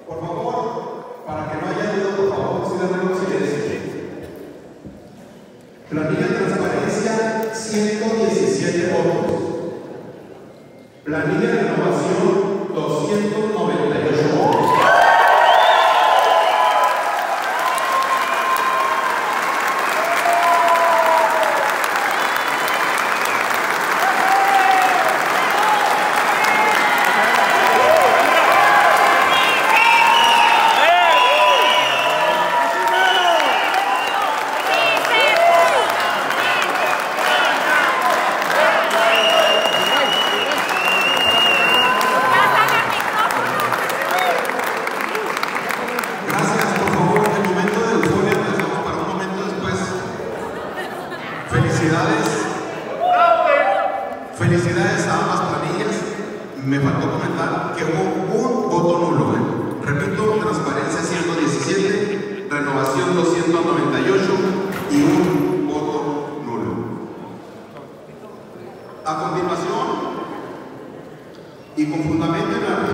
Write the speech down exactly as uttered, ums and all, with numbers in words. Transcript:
Por favor, para que no haya duda, por favor, ciudadanos silencio. Planilla de transparencia, ciento diecisiete votos. Planilla de renovación, doscientos noventa y ocho votos. Felicidades, felicidades a ambas planillas. Me faltó comentar que hubo un voto nulo. ¿eh? Repito, transparencia ciento diecisiete, renovación doscientos noventa y ocho y un voto nulo. A continuación, y con fundamento en la